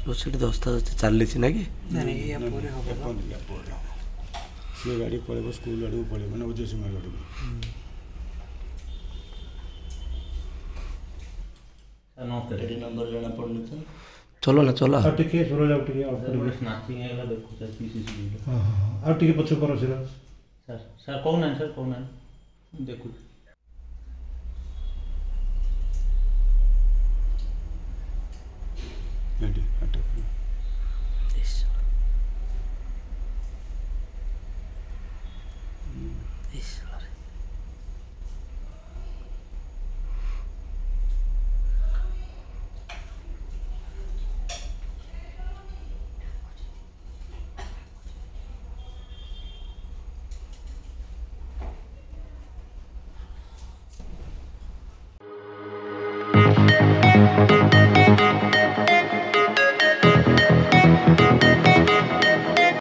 ସେଠି ଦଶଟା ଚାଲିଛି ନା କି ସେ ଗାଡ଼ି ପଳେଇବ ସ୍କୁଲ ଆଡ଼କୁ ପଳେଇବ ମାନେ ଓଜେ ସୀମା ଆଡ଼କୁ। ଏଠି ନମ୍ବର ଜଣା ପଡୁନି ତ। ଚलो ନା ଚଲା ଆଉ ଟିକେ ସୁରଜ ଆଉ ଟିକେ ସ୍ନାଚିଂ ହେଇଗଲା ଦେଖୁଛ ଆଉ ଟିକେ ପଛ କର ସିର ସାର୍ ସାର୍ କହୁନାହାନ୍ତି ସାର୍ କହୁନାହାନ୍ତି ଦେଖୁଛି।